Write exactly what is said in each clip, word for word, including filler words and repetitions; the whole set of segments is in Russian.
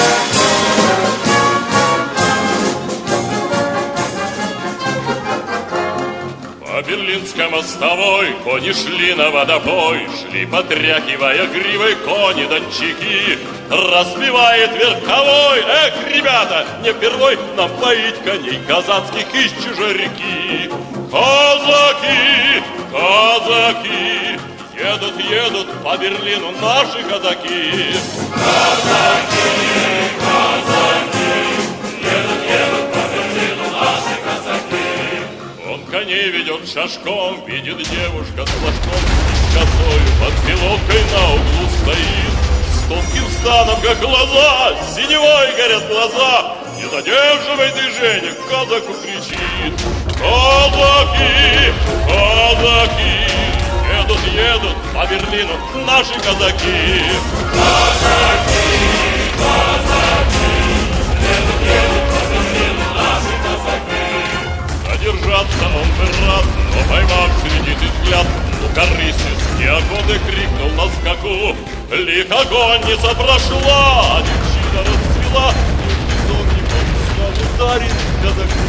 По Берлинской мостовой кони шли на водопой, шли, потряхивая гривой кони-дончаки. Распевает верховой: эх, ребята, не впервой нам поить коней казацких из чужой реки. Казаки, казаки, едут, едут по Берлину наши казаки. Казаки, казаки, едут, едут по Берлину наши казаки. Он коней ведет шашком, видит девушка с флажком, и с косою под пилоткой на углу стоит. С тонким станом, как глаза, синевой горят глаза. Не задерживай движение, казаку кричит. Казаки, казаки, едут, едут по Берлину наши казаки. Казаки, казаки, едут, едут по Берлину наши казаки. Задержаться он бы рад, но поймав сердитый взгляд, ну корыстец неохоты крикнул на скаку. Лихо конница прошла, девчина расцвела, и он не мог ударить казаку.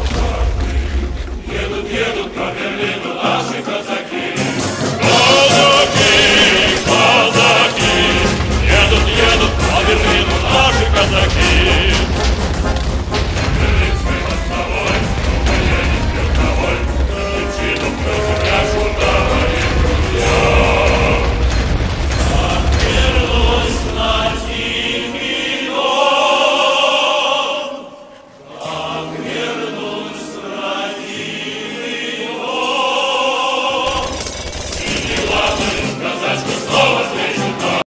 Едут, едут по Берлину наши казаки.